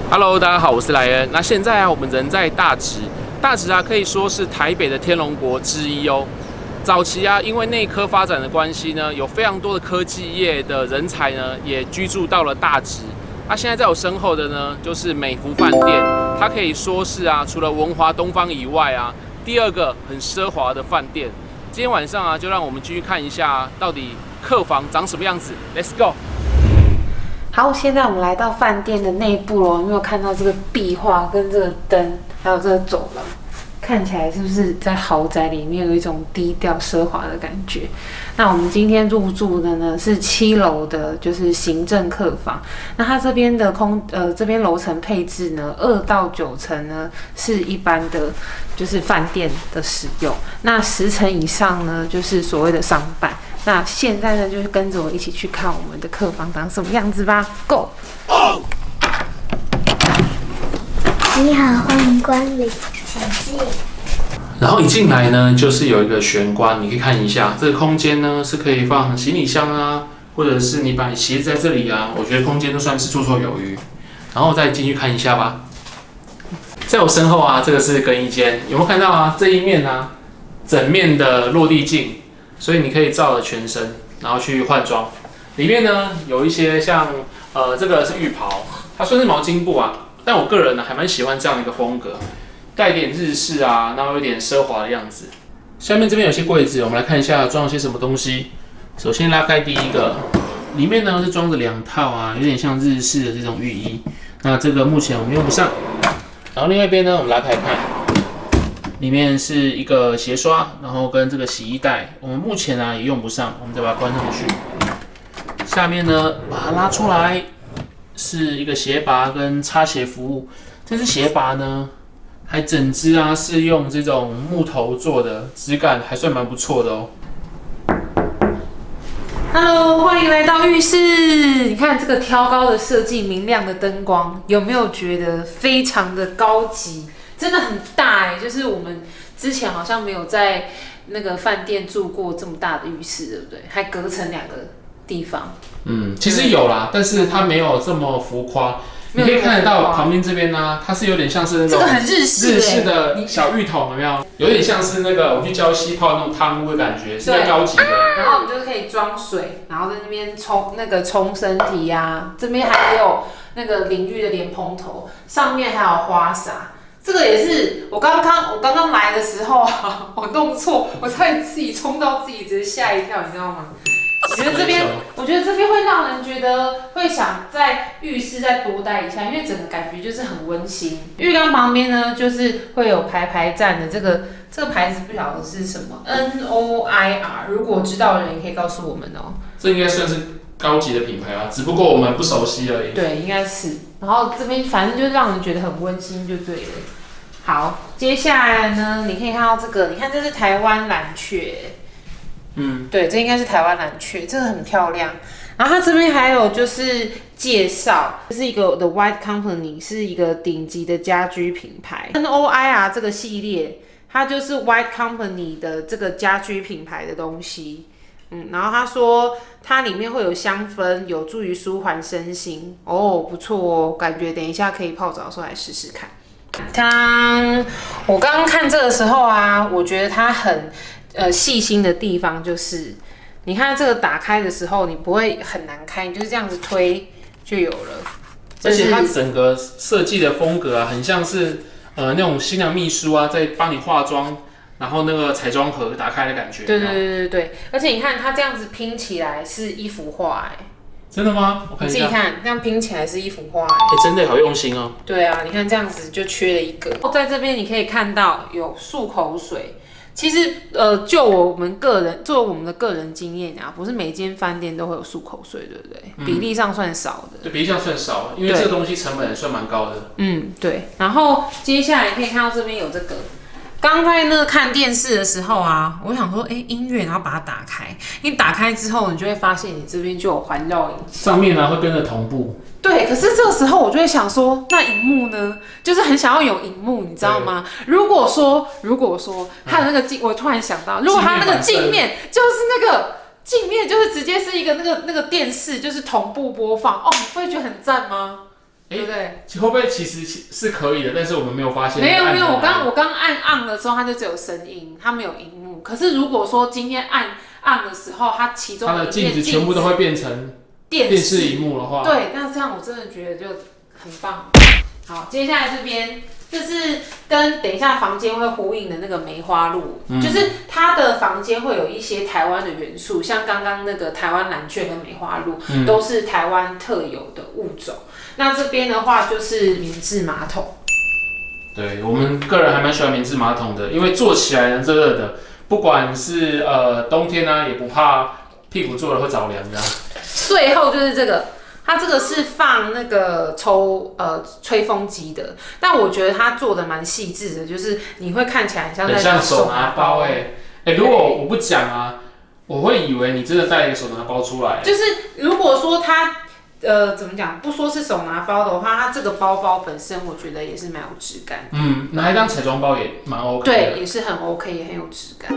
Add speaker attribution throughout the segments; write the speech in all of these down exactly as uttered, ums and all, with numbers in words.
Speaker 1: Hello， 大家好，我是莱恩。那现在啊，我们人在大直，大直啊可以说是台北的天龙国之一哦。早期啊，因为内科发展的关系呢，有非常多的科技业的人才呢，也居住到了大直。那、啊、现在在我身后的呢，就是美福饭店，它可以说是啊，除了文华东方以外啊，第二个很奢华的饭店。今天晚上啊，就让我们继续看一下、啊、到底客房长什么样子。Let's go。
Speaker 2: 好，现在我们来到饭店的内部了。有没有看到这个壁画跟这个灯，还有这个走廊？看起来是不是在豪宅里面有一种低调奢华的感觉？那我们今天入住的呢是七楼的，就是行政客房。那它这边的空呃这边楼层配置呢，二到九层呢是一般的，就是饭店的使用。那十层以上呢，就是所谓的商办。那现在呢，就是跟着我一起去看我们的客房长什么样子吧 ，Go！
Speaker 3: 你好，欢迎光临，请进。
Speaker 1: 然后一进来呢，就是有一个玄关，你可以看一下这个空间呢，是可以放行李箱啊，或者是你把鞋子在这里啊，我觉得空间都算是绰绰有余。然后再进去看一下吧。在我身后啊，这个是更衣间，有没有看到啊？这一面啊，整面的落地镜。所以你可以照了全身，然后去换装。里面呢有一些像呃这个是浴袍，它算是毛巾布啊，但我个人呢还蛮喜欢这样的一个风格，带点日式啊，然后有点奢华的样子。下面这边有些柜子，我们来看一下装了些什么东西。首先拉开第一个，里面呢是装着两套啊，有点像日式的这种浴衣。那这个目前我们用不上。然后另外一边呢，我们拉开看。里面是一个鞋刷，然后跟这个洗衣袋，我们目前啊也用不上，我们再把它关上去。下面呢，把它拉出来，是一个鞋拔跟擦鞋服务。这只鞋拔呢，还整只啊是用这种木头做的，质感还算蛮不错的哦。
Speaker 2: Hello， 欢迎来到浴室。你看这个挑高的设计，明亮的灯光，有没有觉得非常的高级？真的很大哎、欸，就是我们之前好像没有在那个饭店住过这么大的浴室，对不对？还隔成两个地方。嗯，
Speaker 1: 其实有啦，但是它没有这么浮夸。你可以看得到旁边这边呢、啊，它是有点像是那种
Speaker 2: 这个很日式、欸、
Speaker 1: 日式的小浴桶，有没有？有点像是那个我去礁溪泡那种汤屋的感觉，是比较高级的。
Speaker 2: 然后你就可以装水，然后在那边冲那个冲身体呀、啊。这边还有那个淋浴的莲蓬头，上面还有花洒。这个也是我刚刚我刚刚来的时候啊，我弄错，我差点自己冲到自己直接吓一跳，你知道吗？我觉得这边，我觉得这边会让人觉得会想在浴室再多待一下，因为整个感觉就是很温馨。浴缸旁边呢，就是会有排排站的这个这个牌子，不晓得是什么 N O I R， 如果知道的人也可以告诉我们哦。
Speaker 1: 这应该算是高级的品牌啊，只不过我们不熟悉而已。
Speaker 2: 对，应该是。然后这边反正就让人觉得很温馨，就对了。好，接下来呢，你可以看到这个，你看这是台湾蓝雀，嗯，对，这应该是台湾蓝雀，这个很漂亮。然后它这边还有就是介绍，这是一个 The White Company， 是一个顶级的家居品牌。N O I R 这个系列，它就是 White Company 的这个家居品牌的东西。嗯，然后他说它里面会有香氛，有助于舒缓身心。哦，不错哦，感觉等一下可以泡澡的时候来试试看。当我刚刚看这个时候啊，我觉得它很呃细心的地方就是，你看这个打开的时候，你不会很难开，你就是这样子推就有了。
Speaker 1: 而且它整个设计的风格啊，很像是呃那种新娘秘书啊，在帮你化妆。然后那个彩妆盒打开的感觉，
Speaker 2: 对对对对对，而且你看它这样子拼起来是一幅画哎，
Speaker 1: 真的吗？我看一下，
Speaker 2: 你自己看，这样拼起来是一幅画哎，
Speaker 1: 欸，真的好用心哦。
Speaker 2: 对啊，你看这样子就缺了一个。在这边你可以看到有漱口水，其实呃，就我们个人，就我们的个人经验啊，不是每间饭店都会有漱口水，对不对？嗯、比例上算少的。
Speaker 1: 对，比例上算少，因为这个东西成本算蛮高的。
Speaker 2: 嗯，对。然后接下来可以看到这边有这个。刚在那个看电视的时候啊，我想说，哎、欸，音乐，然后把它打开。你打开之后，你就会发现你这边就有环绕音响，
Speaker 1: 上面呢会跟着同步。
Speaker 2: 对，可是这个时候我就会想说，那荧幕呢？就是很想要有荧幕，你知道吗？如果说，如果说它的那个镜，我突然想到，如果它那个镜面就是那个镜面，就是直接是一个那个那个电视，就是同步播放，哦，你会觉得很赞吗？
Speaker 1: 哎、欸，
Speaker 2: 对？
Speaker 1: 会不会其实是可以的，但是我们没有发现？
Speaker 2: 没有没有，我刚我刚按 on 的时候，它就只有声音，它没有荧幕。可是如果说今天按 on 的时候，它其中
Speaker 1: 它的镜子全部都会变成电视荧幕的话，
Speaker 2: 对，那这样我真的觉得就很棒。好，接下来这边。就是跟等一下房间会呼应的那个梅花鹿，嗯、就是它的房间会有一些台湾的元素，像刚刚那个台湾蓝雀跟梅花鹿、嗯、都是台湾特有的物种。那这边的话就是免治马桶，
Speaker 1: 对我们个人还蛮喜欢免治马桶的，因为坐起来呢热热的，不管是呃冬天呢、啊、也不怕屁股坐了会着凉的。
Speaker 2: 最后就是这个。它这个是放那个抽呃吹风机的，但我觉得它做的蛮细致的，就是你会看起来很像在
Speaker 1: 很像手拿包哎、欸、哎、欸，如果我不讲啊，我会以为你真的带一个手拿包出来。
Speaker 2: 就是如果说它呃怎么讲，不说是手拿包的话，它这个包包本身我觉得也是蛮有质感。
Speaker 1: 嗯，拿来当彩妆包也蛮 OK 的。
Speaker 2: 对，也是很 OK， 也很有质感。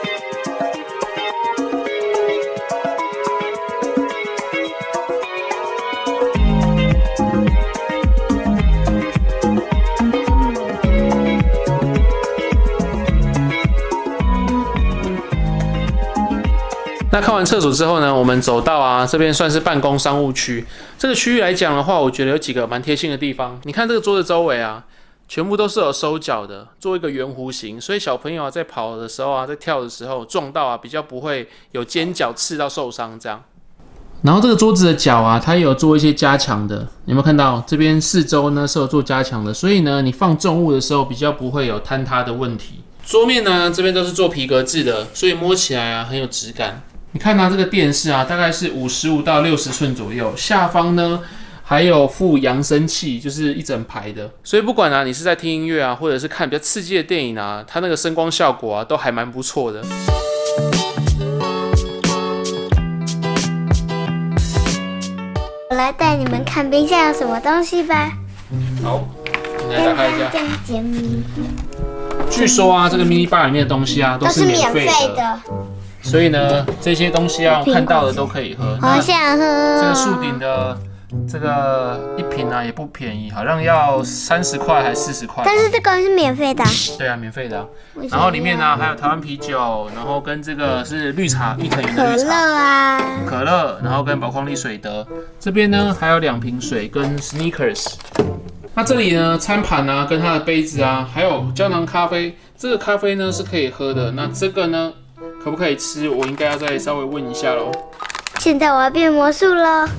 Speaker 1: 那看完厕所之后呢，我们走到啊这边算是办公商务区。这个区域来讲的话，我觉得有几个蛮贴心的地方。你看这个桌子周围啊，全部都是有收脚的，做一个圆弧形，所以小朋友啊在跑的时候啊，在跳的时候撞到啊，比较不会有尖角刺到受伤这样。然后这个桌子的脚啊，它也有做一些加强的，有没有看到？这边四周呢是有做加强的，所以呢你放重物的时候比较不会有坍塌的问题。桌面呢这边都是做皮革制的，所以摸起来啊很有质感。你看它这个电视啊，大概是五十五到六十寸左右，下方呢还有附扬声器，就是一整排的，所以不管啊你是在听音乐啊，或者是看比较刺激的电影啊，它那个声光效果啊都还蛮不错的。
Speaker 3: 我来带你们看冰箱有什么东西吧。
Speaker 1: 好，你来打开一下。据说啊，这个 mini bar 里面的东西啊都是免费的。所以呢，这些东西啊，看到的都可以喝。
Speaker 3: 好想喝。
Speaker 1: 这个树顶的这个一瓶啊也不便宜，好像要三十块还是四十块。
Speaker 3: 但是这个是免费的。
Speaker 1: 对啊，免费的、啊。然后里面呢还有台湾啤酒，然后跟这个是绿茶，玉藤园的绿茶。
Speaker 3: 可乐啊。
Speaker 1: 可乐，然后跟宝矿力水德。这边呢还有两瓶水跟 Snickers。那这里呢餐盘啊，跟它的杯子啊，还有胶囊咖啡。这个咖啡呢是可以喝的，那这个呢？可不可以吃？我应该要再稍微问一下喽。
Speaker 3: 现在我要变魔术了。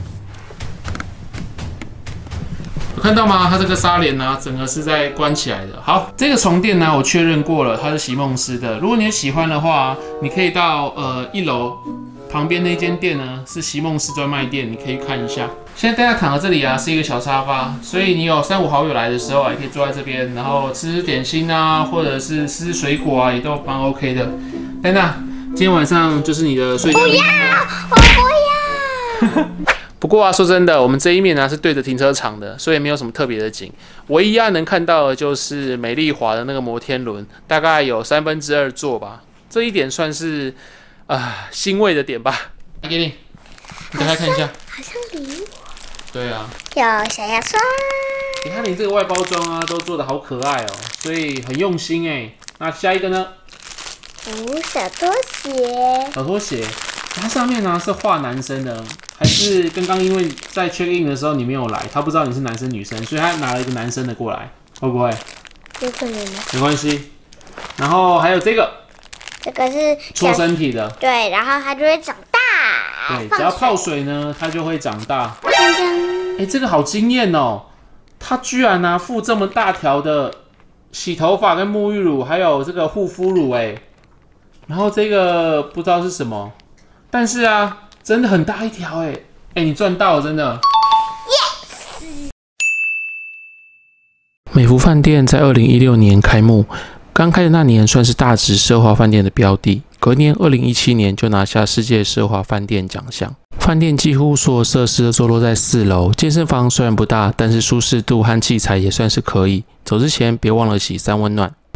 Speaker 1: 有看到吗？它这个纱帘呢，整个是在关起来的。好，这个床垫呢，我确认过了，它是席梦思的。如果你喜欢的话，你可以到呃一楼旁边那间店呢，是席梦思专卖店，你可以看一下。现在大家躺在这里啊，是一个小沙发，所以你有三五好友来的时候啊，也可以坐在这边，然后吃吃点心啊，或者是吃吃水果啊，也都蛮 OK 的。丹娜，今天晚上就是你的睡觉。
Speaker 3: 不要，我不要。
Speaker 1: 不过啊，说真的，我们这一面呢、啊、是对着停车场的，所以没有什么特别的景。唯一啊能看到的就是美丽华的那个摩天轮，大概有三分之二座吧。这一点算是啊、呃、欣慰的点吧。来给你，你打开看一下。
Speaker 3: 好像礼物。
Speaker 1: 对啊。
Speaker 3: 有小牙刷。
Speaker 1: 你看你这个外包装啊，都做得好可爱哦，所以很用心哎。那下一个呢？
Speaker 3: 哦，小拖鞋。
Speaker 1: 小拖鞋，它上面呢是画男生的，还是刚刚因为在 check in 的时候你没有来，他不知道你是男生女生，所以他拿了一个男生的过来，会不会？
Speaker 3: 有可能的。
Speaker 1: 没关系。然后还有这个，
Speaker 3: 这个是
Speaker 1: 搓身体的。
Speaker 3: 对，然后它就会长大。
Speaker 1: 对，只要泡水呢，它就会长大。
Speaker 3: 哎、
Speaker 1: 欸，这个好惊艳哦！它居然呢、啊、附这么大条的洗头发跟沐浴乳，还有这个护肤乳哎。然后这个不知道是什么，但是啊，真的很大一条哎，哎，你赚到了，真的。Yes! 美福饭店在二零一六年开幕，刚开的那年算是大直奢华饭店的标的，隔年二零一七年就拿下世界奢华饭店奖项。饭店几乎所有设施都坐落在四楼，健身房虽然不大，但是舒适度和器材也算是可以。走之前别忘了洗三温暖。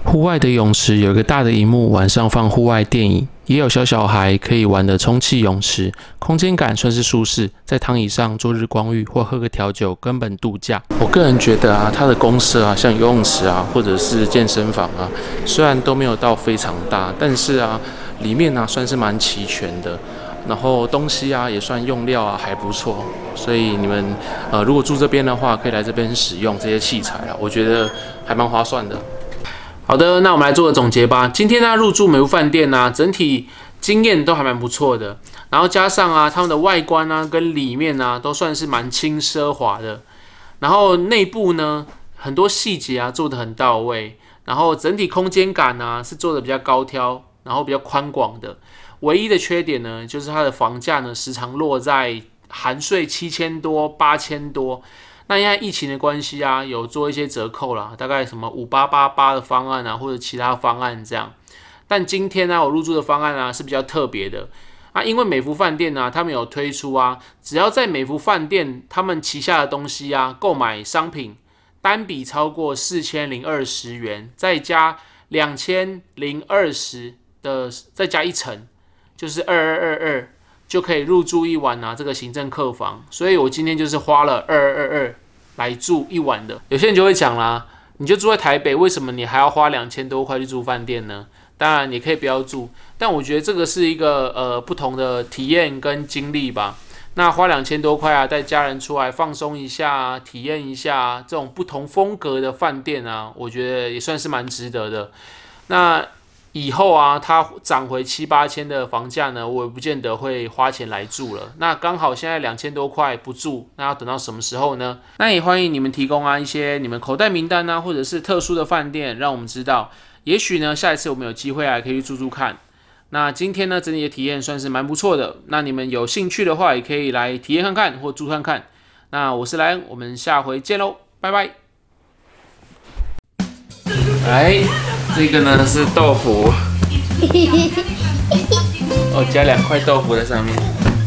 Speaker 1: 户外的泳池有一个大的萤幕，晚上放户外电影，也有小小孩可以玩的充气泳池，空间感算是舒适，在躺椅上做日光浴或喝个调酒，根本度假。我个人觉得啊，它的公设啊，像游泳池啊，或者是健身房啊，虽然都没有到非常大，但是啊，里面啊算是蛮齐全的。然后东西啊也算用料啊还不错，所以你们呃如果住这边的话，可以来这边使用这些器材啊，我觉得还蛮划算的。好的，那我们来做个总结吧。今天呢入住美孚饭店啊，整体经验都还蛮不错的，然后加上啊他们的外观啊跟里面啊都算是蛮轻奢华的，然后内部呢很多细节啊做得很到位，然后整体空间感啊是做得比较高挑，然后比较宽广的。唯一的缺点呢，就是它的房价呢时常落在含税七千多、八千多。那因为疫情的关系啊，有做一些折扣啦，大概什么五八八八的方案啊，或者其他方案这样。但今天呢、啊，我入住的方案啊是比较特别的啊，因为美孚饭店呢、啊，他们有推出啊，只要在美孚饭店他们旗下的东西啊，购买商品单笔超过四千零二十元，再加两千零二十的，再加一层。就是二二二二就可以入住一晚啊，这个行政客房，所以我今天就是花了二二二二来住一晚的。有些人就会讲啦，你就住在台北，为什么你还要花两千多块去住饭店呢？当然你可以不要住，但我觉得这个是一个呃不同的体验跟经历吧。那花两千多块啊，带家人出来放松一下啊，体验一下啊，这种不同风格的饭店啊，我觉得也算是蛮值得的。那以后啊，它涨回七八千的房价呢，我也不见得会花钱来住了。那刚好现在两千多块不住，那要等到什么时候呢？那也欢迎你们提供啊一些你们口袋名单啊，或者是特殊的饭店，让我们知道。也许呢，下一次我们有机会啊，可以去住住看。那今天呢，整体的体验算是蛮不错的。那你们有兴趣的话，也可以来体验看看或住看看。那我是莱恩，我们下回见喽，拜拜。来。这个呢是豆腐，哦，加两块豆腐在上面。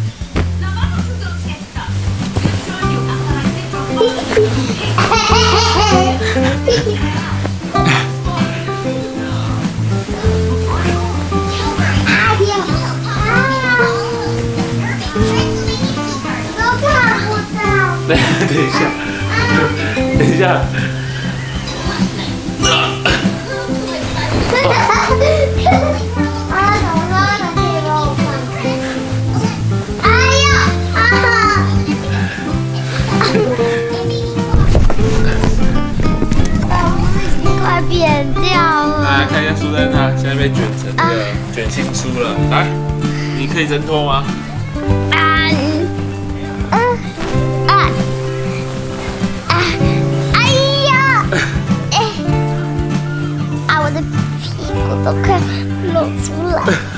Speaker 1: 等一下，等一下。
Speaker 3: 啊，怎么说呢？可以帮我放开。哎呀！啊！豆腐已经快扁掉了。
Speaker 1: 来看一下苏丹娜，现在被卷成那个卷心酥了。来，你可以挣脱吗？
Speaker 3: 啊！嗯啊啊！哎呀！哎！啊，我的屁股都快露出来。